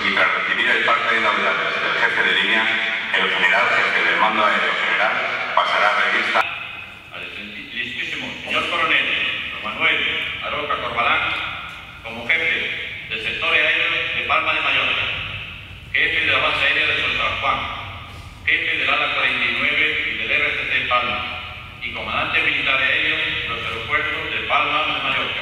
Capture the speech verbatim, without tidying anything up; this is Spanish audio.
y tras recibir el parte de novedades del jefe de línea, el general jefe del mando aéreo general pasará a revista al ilustrísimo señor coronel Don Manuel Aroca Corbalán como jefe del sector aéreo de Palma de Mallorca, jefe de la base aérea de San Juan, jefe del ala cuarenta y nueve y del R T C Palma y comandante militar aéreo de los aeropuertos de Palma de Mallorca.